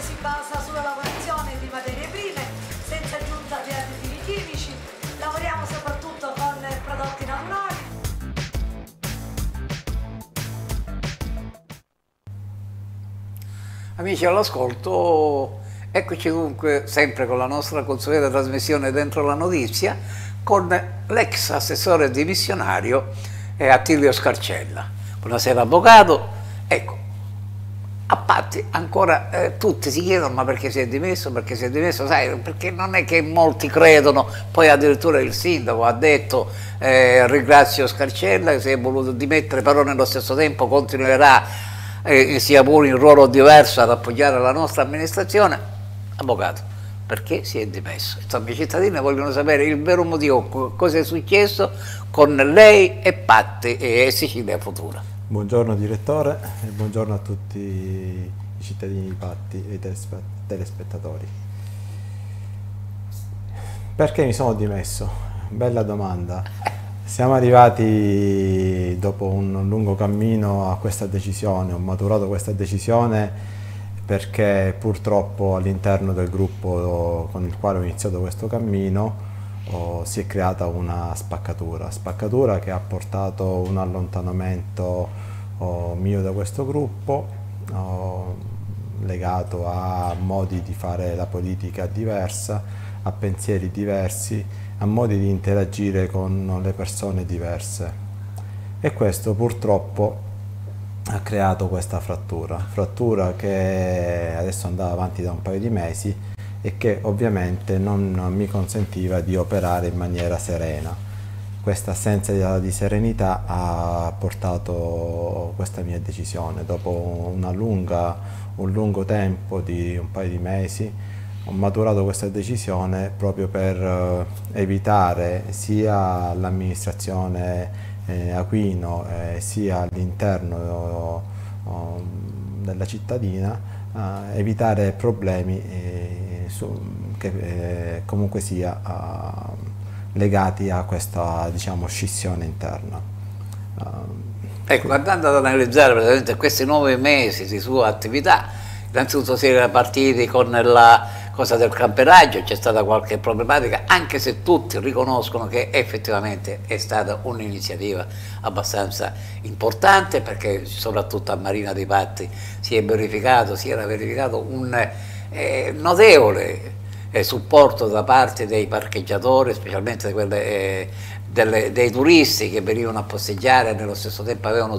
si basa sulla lavorazione di materie prime, senza aggiunta di additivi chimici. Lavoriamo soprattutto con prodotti naturali. Amici all'ascolto, eccoci dunque sempre con la nostra consueta trasmissione Dentro la Notizia con l'ex assessore dimissionario Attilio Scarcella. Buonasera avvocato. Ecco, a parte ancora tutti si chiedono ma perché si è dimesso, sai, perché non è che molti credono, poi addirittura il sindaco ha detto ringrazio Scarcella, si è voluto dimettere, però nello stesso tempo continuerà sia pure in ruolo diverso ad appoggiare la nostra amministrazione. Avvocato, perché si è dimesso? Insomma, i cittadini vogliono sapere il vero motivo, cosa è successo con lei e Patti e Sicilia Futura. Buongiorno direttore e buongiorno a tutti i cittadini di Patti e i telespettatori. Perché mi sono dimesso? Bella domanda. Siamo arrivati dopo un lungo cammino a questa decisione, ho maturato questa decisione perché purtroppo all'interno del gruppo con il quale ho iniziato questo cammino si è creata una spaccatura che ha portato un allontanamento mio da questo gruppo, legato a modi di fare la politica diversa, a pensieri diversi, a modi di interagire con le persone diverse, e questo purtroppo ha creato questa frattura che adesso andava avanti da un paio di mesi e che ovviamente non mi consentiva di operare in maniera serena. Questa assenza di serenità ha portato questa mia decisione. Dopo un lungo tempo di un paio di mesi ho maturato questa decisione proprio per evitare sia all'amministrazione Aquino sia all'interno della cittadina evitare problemi che comunque sia legati a questa, diciamo, scissione interna. Ecco, andando ad analizzare praticamente questi 9 mesi di sua attività, innanzitutto si era partiti con la cosa del camperaggio, c'è stata qualche problematica, anche se tutti riconoscono che effettivamente è stata un'iniziativa abbastanza importante, perché soprattutto a Marina dei Patti si era verificato un notevole supporto da parte dei parcheggiatori, specialmente dei turisti che venivano a posteggiare e nello stesso tempo avevano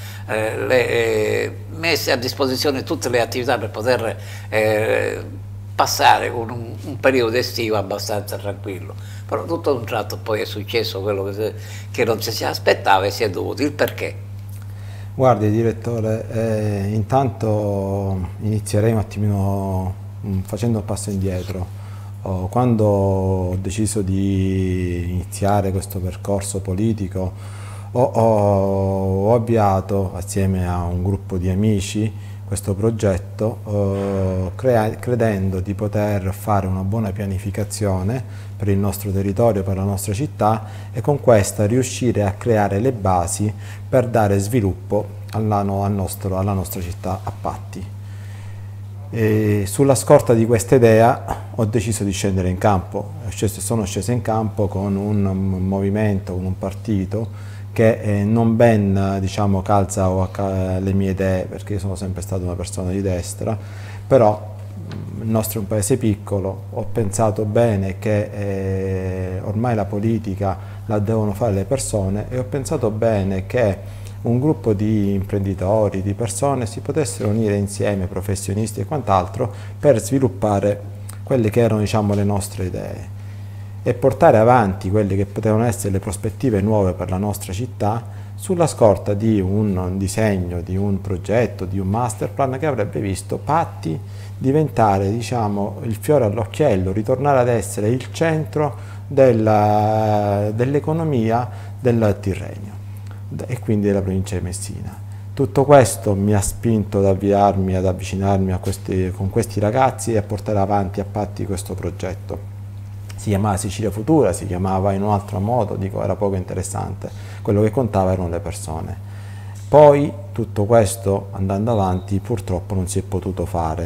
messe a disposizione tutte le attività per poter passare un periodo estivo abbastanza tranquillo. Però tutto ad un tratto poi è successo quello che non si aspettava e si è dovuto. Il perché? Guardi direttore, intanto inizierei un attimino facendo un passo indietro. Quando ho deciso di iniziare questo percorso politico ho avviato assieme a un gruppo di amici questo progetto credendo di poter fare una buona pianificazione per il nostro territorio, per la nostra città, e con questa riuscire a creare le basi per dare sviluppo alla nostra città a Patti. E sulla scorta di questa idea ho deciso di scendere in campo, sono sceso in campo con un movimento, con un partito che non ben, diciamo, calza le mie idee, perché io sono sempre stato una persona di destra, però il nostro è un paese piccolo, ho pensato bene che ormai la politica la devono fare le persone, e ho pensato bene che un gruppo di imprenditori, di persone si potessero unire insieme, professionisti e quant'altro, per sviluppare quelle che erano, diciamo, le nostre idee e portare avanti quelle che potevano essere le prospettive nuove per la nostra città, sulla scorta di un disegno, di un progetto, di un master plan che avrebbe visto Patti diventare, diciamo, il fiore all'occhiello, ritornare ad essere il centro dell'economia del Tirreno e quindi della provincia di Messina. Tutto questo mi ha spinto ad avviarmi, ad avvicinarmi con questi ragazzi e a portare avanti a Patti questo progetto. Si chiamava Sicilia Futura, si chiamava in un altro modo, dico, era poco interessante, quello che contava erano le persone. Poi tutto questo andando avanti purtroppo non si è potuto fare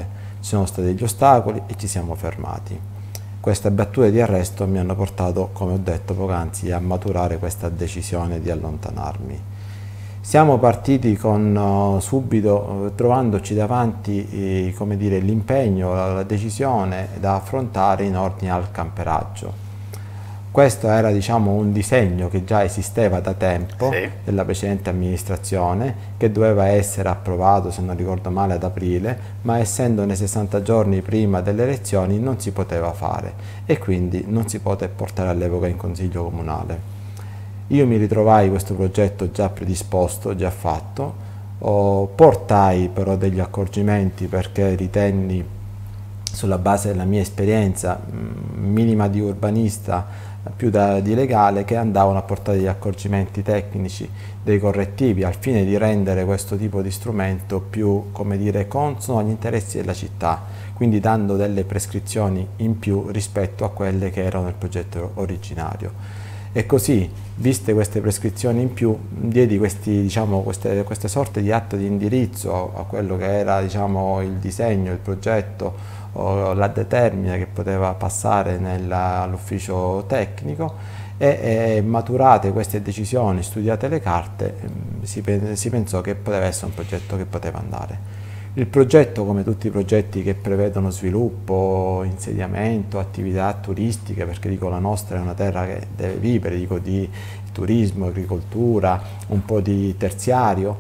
ci sono stati degli ostacoli e ci siamo fermati. Queste battute di arresto mi hanno portato, come ho detto poc'anzi, a maturare questa decisione di allontanarmi. Siamo partiti con subito trovandoci davanti come dire, l'impegno, la decisione da affrontare in ordine al camperaggio. Questo era diciamo, un disegno che già esisteva da tempo della precedente amministrazione, che doveva essere approvato, se non ricordo male, ad aprile, ma essendone 60 giorni prima delle elezioni non si poteva fare e quindi non si poté portare all'epoca in Consiglio Comunale. Io mi ritrovai questo progetto già predisposto, già fatto, portai però degli accorgimenti perché ritenni, sulla base della mia esperienza minima di urbanista, più di legale, che andavano a portare degli accorgimenti tecnici, dei correttivi al fine di rendere questo tipo di strumento più, come dire, consono agli interessi della città, quindi dando delle prescrizioni in più rispetto a quelle che erano nel progetto originario. E così, viste queste prescrizioni in più, diedi queste sorte di atto di indirizzo a quello che era diciamo, il disegno, il progetto, la determina che poteva passare all'ufficio tecnico e maturate queste decisioni, studiate le carte, si pensò che poteva essere un progetto che poteva andare. Il progetto, come tutti i progetti che prevedono sviluppo, insediamento, attività turistiche, perché dico la nostra è una terra che deve vivere, dico di turismo, agricoltura, un po' di terziario,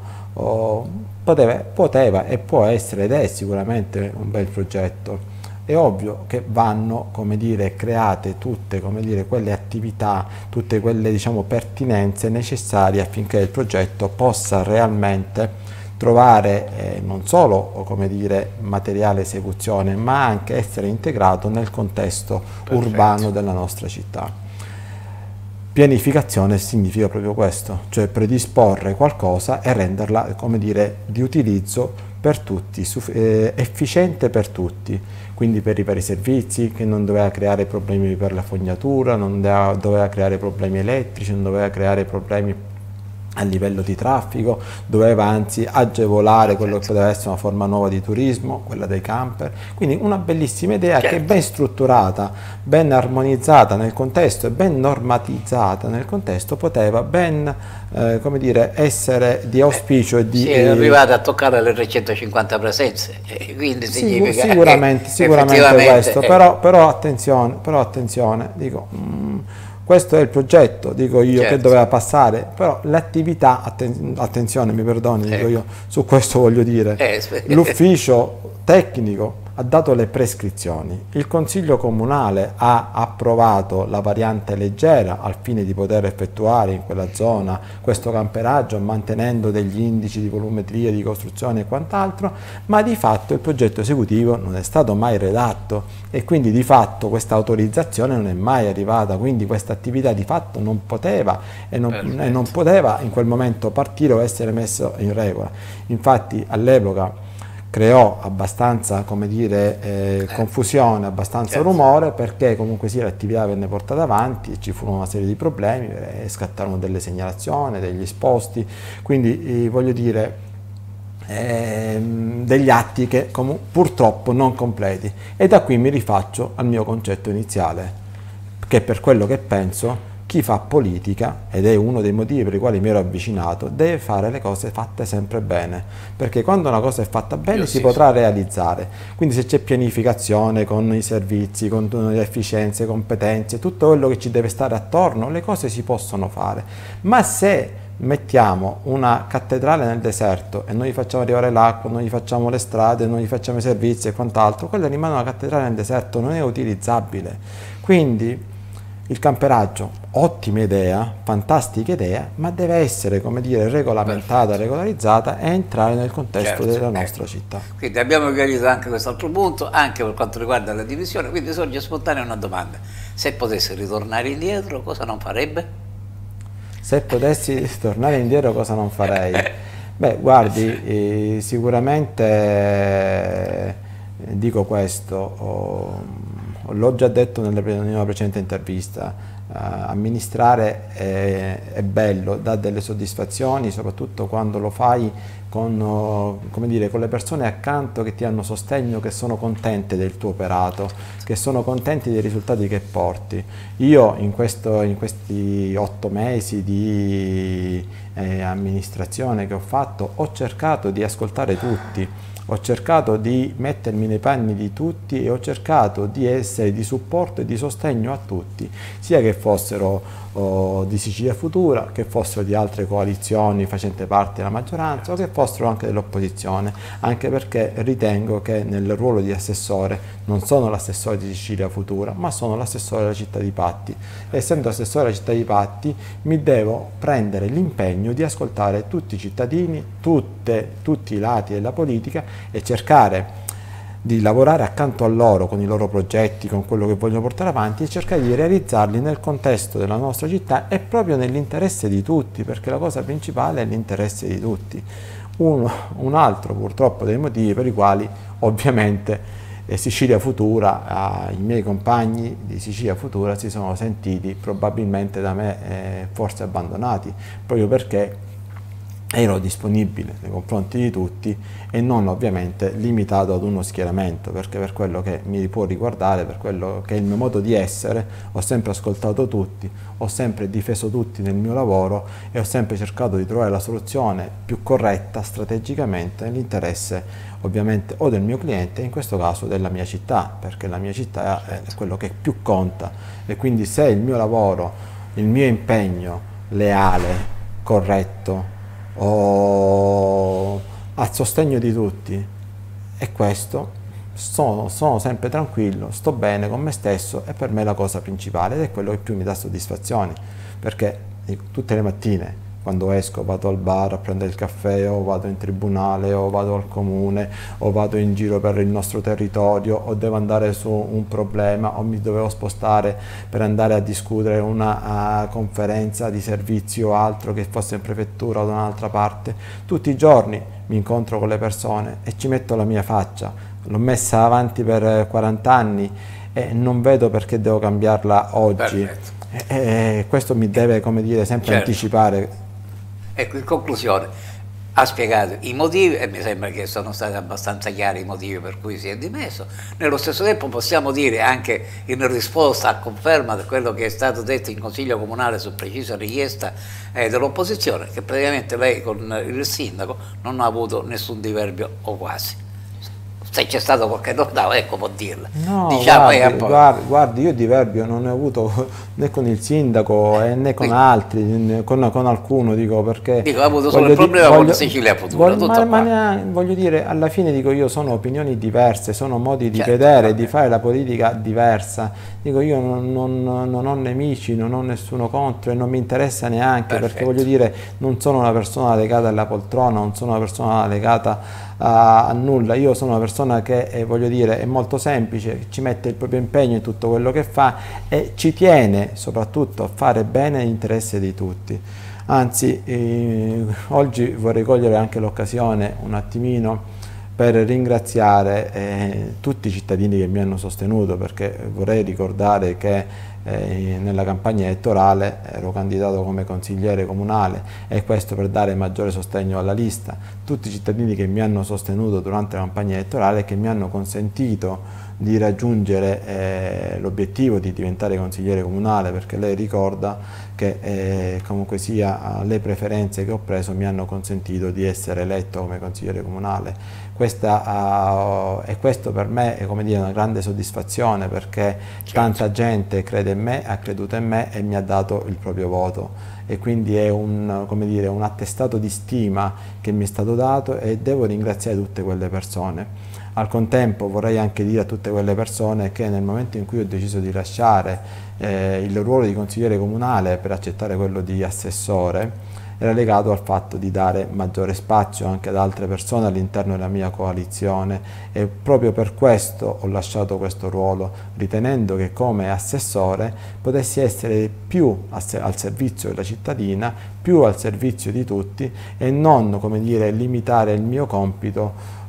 poteva e può essere ed è sicuramente un bel progetto. È ovvio che vanno, come dire, create tutte, come dire, quelle attività, tutte quelle diciamo, pertinenze necessarie affinché il progetto possa realmente trovare non solo come dire, materiale esecuzione, ma anche essere integrato nel contesto urbano della nostra città. Pianificazione significa proprio questo, cioè predisporre qualcosa e renderla, come dire, di utilizzo per tutti, efficiente per tutti, quindi per i vari servizi, che non doveva creare problemi per la fognatura, non doveva creare problemi elettrici, non doveva creare problemi a livello di traffico, doveva anzi agevolare quello che poteva essere una forma nuova di turismo, quella dei camper. Quindi una bellissima idea che ben strutturata, ben armonizzata nel contesto e ben normatizzata nel contesto poteva ben come dire, essere di auspicio e di... è arrivata a toccare le 350 presenze, quindi significa sicuramente questo, però attenzione, dico... Questo è il progetto, dico io, che doveva passare, però l'attività, attenzione, mi perdoni, dico io, su questo voglio dire, l'ufficio tecnico ha dato le prescrizioni, il Consiglio Comunale ha approvato la variante leggera al fine di poter effettuare in quella zona questo camperaggio mantenendo degli indici di volumetria, di costruzione e quant'altro, ma di fatto il progetto esecutivo non è stato mai redatto e quindi di fatto questa autorizzazione non è mai arrivata, quindi questa attività di fatto non poteva e non poteva in quel momento partire o essere messo in regola. Infatti all'epoca creò abbastanza, come dire, confusione, abbastanza rumore, perché comunque sia l'attività venne portata avanti e ci furono una serie di problemi, scattarono delle segnalazioni, degli esposti, quindi voglio dire degli atti che purtroppo non completi. E da qui mi rifaccio al mio concetto iniziale, che per quello che penso chi fa politica, ed è uno dei motivi per i quali mi ero avvicinato, deve fare le cose fatte sempre bene, perché quando una cosa è fatta bene si potrà realizzare. Quindi se c'è pianificazione con i servizi, con le efficienze, competenze, tutto quello che ci deve stare attorno, le cose si possono fare. Ma se mettiamo una cattedrale nel deserto e non gli facciamo arrivare l'acqua, non gli facciamo le strade, non gli facciamo i servizi e quant'altro, quella rimane una cattedrale nel deserto, non è utilizzabile. Quindi il camperaggio, ottima idea, fantastica idea, ma deve essere, come dire, regolamentata, regolarizzata e entrare nel contesto della nostra città. Quindi abbiamo chiarito anche quest'altro punto, anche per quanto riguarda la divisione, quindi sorge spontanea una domanda: se potesse ritornare indietro cosa non farebbe? Se potessi tornare indietro cosa non farei? Beh, guardi, sicuramente dico questo, l'ho già detto in una precedente intervista, amministrare è bello, dà delle soddisfazioni, soprattutto quando lo fai con, come dire, con le persone accanto che ti hanno sostegno, che sono contente del tuo operato, che sono contenti dei risultati che porti. Io in questi 8 mesi di amministrazione che ho fatto ho cercato di ascoltare tutti, ho cercato di mettermi nei panni di tutti e ho cercato di essere di supporto e di sostegno a tutti, sia che fossero di Sicilia Futura, che fossero di altre coalizioni facenti parte della maggioranza o che fossero anche dell'opposizione, anche perché ritengo che nel ruolo di assessore non sono l'assessore di Sicilia Futura, ma sono l'assessore della città di Patti. Essendo assessore della città di Patti mi devo prendere l'impegno di ascoltare tutti i cittadini, tutti i lati della politica e cercare di lavorare accanto a loro con i loro progetti, con quello che vogliono portare avanti e cercare di realizzarli nel contesto della nostra città e proprio nell'interesse di tutti, perché la cosa principale è l'interesse di tutti. Un altro purtroppo dei motivi per i quali ovviamente Sicilia Futura, i miei compagni di Sicilia Futura si sono sentiti probabilmente da me forse abbandonati, proprio perché ero disponibile nei confronti di tutti e non ovviamente limitato ad uno schieramento, perché per quello che mi può riguardare, per quello che è il mio modo di essere, ho sempre ascoltato tutti, ho sempre difeso tutti nel mio lavoro e ho sempre cercato di trovare la soluzione più corretta strategicamente nell'interesse ovviamente o del mio cliente, in questo caso della mia città, perché la mia città è quello che più conta e quindi se il mio lavoro, il mio impegno leale, corretto, o a sostegno di tutti e questo sono sempre tranquillo, sto bene con me stesso e per me è la cosa principale ed è quello che più mi dà soddisfazione, perché tutte le mattine quando esco vado al bar a prendere il caffè o vado in tribunale o vado al comune o vado in giro per il nostro territorio o devo andare su un problema o mi dovevo spostare per andare a discutere una conferenza di servizio o altro che fosse in prefettura o da un'altra parte, tutti i giorni mi incontro con le persone e ci metto la mia faccia, l'ho messa avanti per 40 anni e non vedo perché devo cambiarla oggi. E questo mi deve, come dire, sempre anticipare. Ecco, in conclusione, ha spiegato i motivi e mi sembra che sono stati abbastanza chiari i motivi per cui si è dimesso. Nello stesso tempo possiamo dire, anche in risposta a conferma di quello che è stato detto in Consiglio Comunale su precisa richiesta dell'opposizione, che praticamente lei con il sindaco non ha avuto nessun diverbio o quasi. Se c'è stato qualche domanda, ecco, può dirla. No, Diciamo, guardi, io diverbio non ne ho avuto né con il sindaco né con altri, né con alcuno, dico, perché... Dico, ha avuto solo il problema con Sicilia Futura, voglio dire, alla fine dico io sono opinioni diverse, sono modi di certo, vedere, di fare la politica diversa. Dico, io non ho nemici, non ho nessuno contro e non mi interessa neanche, perché voglio dire, non sono una persona legata alla poltrona, non sono una persona legata a nulla, io sono una persona che voglio dire è molto semplice, ci mette il proprio impegno in tutto quello che fa e ci tiene soprattutto a fare bene l'interesse di tutti. Anzi, oggi vorrei cogliere anche l'occasione un attimino per ringraziare tutti i cittadini che mi hanno sostenuto, perché vorrei ricordare che nella campagna elettorale ero candidato come consigliere comunale e questo per dare maggiore sostegno alla lista. Tutti i cittadini che mi hanno sostenuto durante la campagna elettorale e che mi hanno consentito di raggiungere l'obiettivo di diventare consigliere comunale, perché lei ricorda che comunque sia le preferenze che ho preso mi hanno consentito di essere eletto come consigliere comunale. E questo per me è, come dire, una grande soddisfazione, perché tanta gente crede in me, ha creduto in me e mi ha dato il proprio voto e quindi è come dire, un attestato di stima che mi è stato dato e devo ringraziare tutte quelle persone. Al contempo vorrei anche dire a tutte quelle persone che nel momento in cui ho deciso di lasciare il ruolo di consigliere comunale per accettare quello di assessore era legato al fatto di dare maggiore spazio anche ad altre persone all'interno della mia coalizione e proprio per questo ho lasciato questo ruolo, ritenendo che come assessore potessi essere più al servizio della cittadina, più al servizio di tutti e non, come dire, limitare il mio compito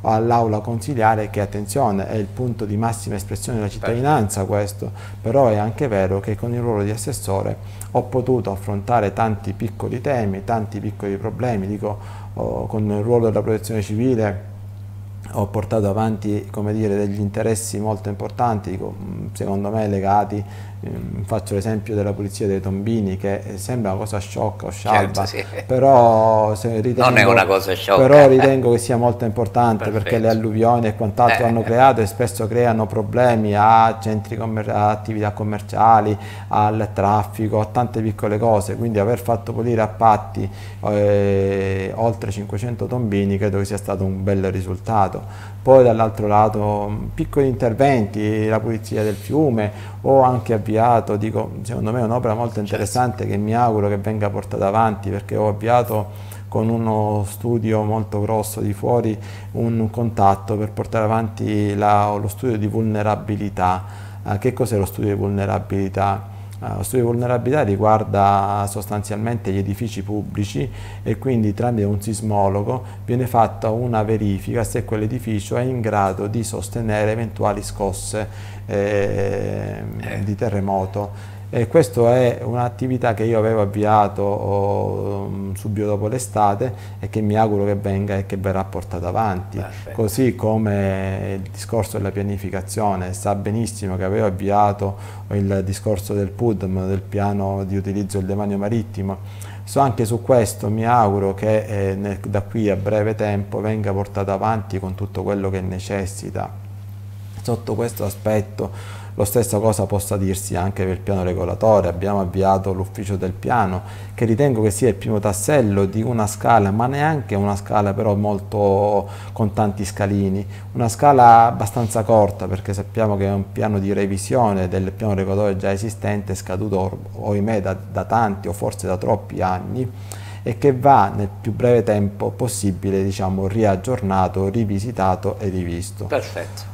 all'aula consiliare che, attenzione, è il punto di massima espressione della cittadinanza questo, però è anche vero che con il ruolo di assessore ho potuto affrontare tanti piccoli temi, tanti piccoli problemi, dico, con il ruolo della protezione civile ho portato avanti, come dire, degli interessi molto importanti, dico, secondo me legati, faccio l'esempio della pulizia dei tombini, che sembra una cosa sciocca o scialba, certo, sì. però non è una cosa sciocca, però ritengo che sia molto importante. Perfetto. Perché le alluvioni e quant'altro hanno creato e spesso creano problemi a centri a attività commerciali, al traffico, a tante piccole cose, quindi aver fatto pulire a patti oltre 500 tombini credo che sia stato un bel risultato. Poi dall'altro lato piccoli interventi, la pulizia del fiume, ho anche avviato, dico, secondo me è un'opera molto interessante che mi auguro che venga portata avanti, perché ho avviato con uno studio molto grosso di fuori un contatto per portare avanti lo studio di vulnerabilità. Che cos'è lo studio di vulnerabilità? Lo studio di vulnerabilità riguarda sostanzialmente gli edifici pubblici e quindi tramite un sismologo viene fatta una verifica se quell'edificio è in grado di sostenere eventuali scosse di terremoto. E questa è un'attività che io avevo avviato subito dopo l'estate e che mi auguro che venga e che verrà portata avanti. Perfetto. Così come il discorso della pianificazione, sa benissimo che avevo avviato il discorso del PUDM, del piano di utilizzo del demanio marittimo. Anche su questo mi auguro che da qui a breve tempo venga portato avanti con tutto quello che necessita. Sotto questo aspetto lo stessa cosa possa dirsi anche per il piano regolatore. Abbiamo avviato l'ufficio del piano, che ritengo che sia il primo tassello di una scala, ma neanche una scala però molto con tanti scalini, una scala abbastanza corta, perché sappiamo che è un piano di revisione del piano regolatore già esistente, scaduto ohimè da tanti o forse da troppi anni, e che va nel più breve tempo possibile, diciamo, riaggiornato, rivisitato e rivisto. Perfetto.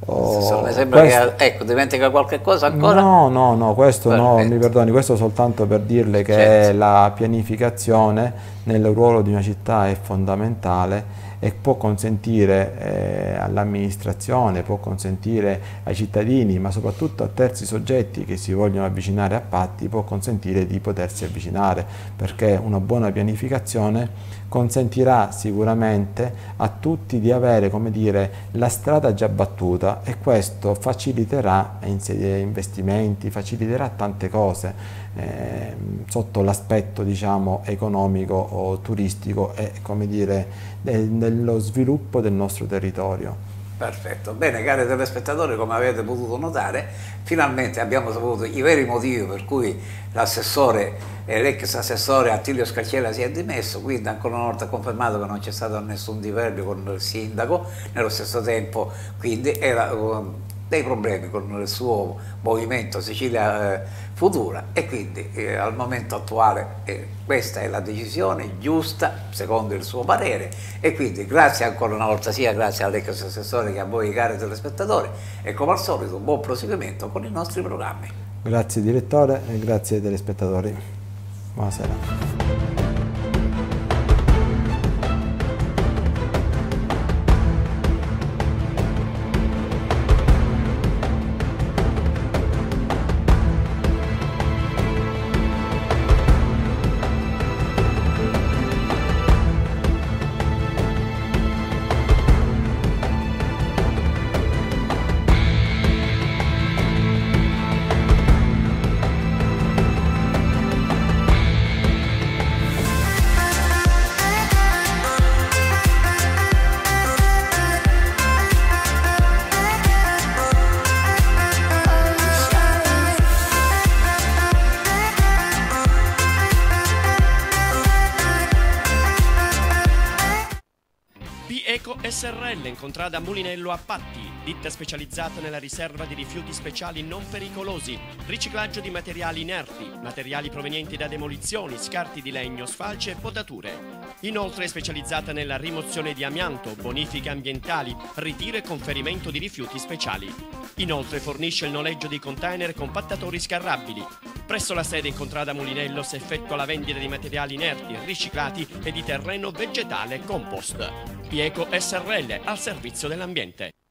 Mi sembra questo, che ecco, dimentica qualche cosa ancora? No, questo no, mi perdoni, questo soltanto per dirle che la pianificazione nel ruolo di una città è fondamentale e può consentire all'amministrazione, può consentire ai cittadini, ma soprattutto a terzi soggetti che si vogliono avvicinare a patti, può consentire di potersi avvicinare, perché una buona pianificazione consentirà sicuramente a tutti di avere, come dire, la strada già battuta, e questo faciliterà investimenti, faciliterà tante cose sotto l'aspetto, diciamo, economico o turistico e, come dire, dello sviluppo del nostro territorio. Perfetto, bene cari telespettatori, come avete potuto notare finalmente abbiamo saputo i veri motivi per cui l'assessore, l'ex assessore Attilio Scarcella si è dimesso, quindi ancora una volta confermato che non c'è stato nessun diverbio con il sindaco, nello stesso tempo quindi era dei problemi con il suo movimento Sicilia Futura, e quindi al momento attuale questa è la decisione giusta secondo il suo parere, e quindi grazie ancora una volta sia grazie all'ex assessore che a voi cari telespettatori, e come al solito buon proseguimento con i nostri programmi. Grazie direttore e grazie ai telespettatori, buonasera. Eco SRL in contrada Mulinello a Patti, ditta specializzata nella riserva di rifiuti speciali non pericolosi, riciclaggio di materiali inerti, materiali provenienti da demolizioni, scarti di legno, sfalce e potature. Inoltre è specializzata nella rimozione di amianto, bonifiche ambientali, ritiro e conferimento di rifiuti speciali. Inoltre fornisce il noleggio di container compactatori scarrabili. Presso la sede in contrada Mulinello si effettua la vendita di materiali inerti, riciclati e di terreno vegetale compost. Bieco SRL al servizio dell'ambiente.